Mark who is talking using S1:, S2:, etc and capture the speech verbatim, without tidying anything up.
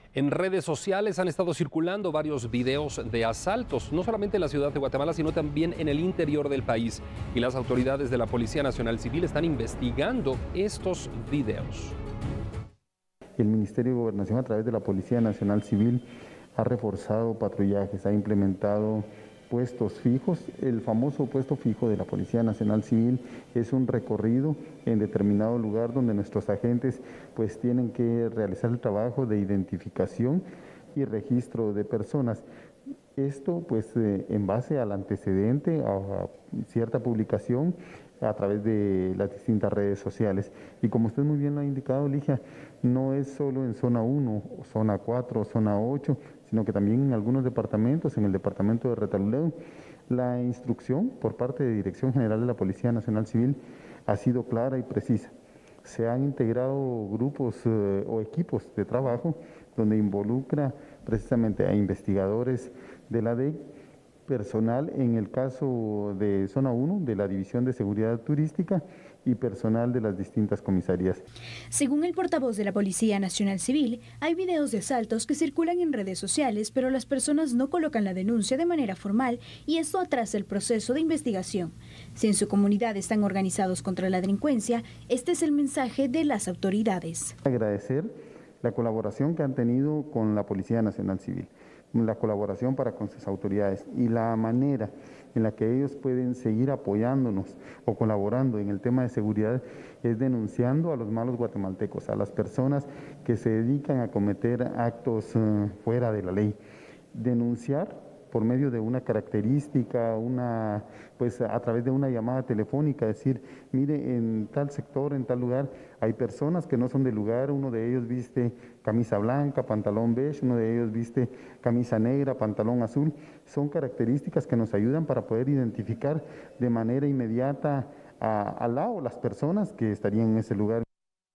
S1: En redes sociales han estado circulando varios videos de asaltos, no solamente en la ciudad de Guatemala, sino también en el interior del país. Y las autoridades de la Policía Nacional Civil están investigando estos videos.
S2: El Ministerio de Gobernación, a través de la Policía Nacional Civil, ha reforzado patrullajes, ha implementado puestos fijos. El famoso puesto fijo de la Policía Nacional Civil es un recorrido en determinado lugar donde nuestros agentes pues tienen que realizar el trabajo de identificación y registro de personas. Esto pues eh, en base al antecedente, a, a cierta publicación a través de las distintas redes sociales. Y como usted muy bien lo ha indicado, Ligia, no es solo en zona uno, zona cuatro, zona ocho, sino que también en algunos departamentos, en el departamento de Retaluleu, la instrucción por parte de Dirección General de la Policía Nacional Civil ha sido clara y precisa. Se han integrado grupos eh, o equipos de trabajo donde involucra precisamente a investigadores de la D E C, personal en el caso de zona uno de la División de Seguridad Turística y personal de las distintas comisarías.
S3: Según el portavoz de la Policía Nacional Civil, hay videos de asaltos que circulan en redes sociales, pero las personas no colocan la denuncia de manera formal y esto atrasa el proceso de investigación. Si en su comunidad están organizados contra la delincuencia, este es el mensaje de las autoridades.
S2: Agradecer la colaboración que han tenido con la Policía Nacional Civil, la colaboración para con sus autoridades y la manera en la que ellos pueden seguir apoyándonos o colaborando en el tema de seguridad es denunciando a los malos guatemaltecos, a las personas que se dedican a cometer actos uh, fuera de la ley. Denunciar por medio de una característica, una, pues a través de una llamada telefónica, decir, mire, en tal sector, en tal lugar, hay personas que no son del lugar, uno de ellos viste camisa blanca, pantalón beige, uno de ellos viste camisa negra, pantalón azul. Son características que nos ayudan para poder identificar de manera inmediata a, a la o las personas que estarían en ese lugar.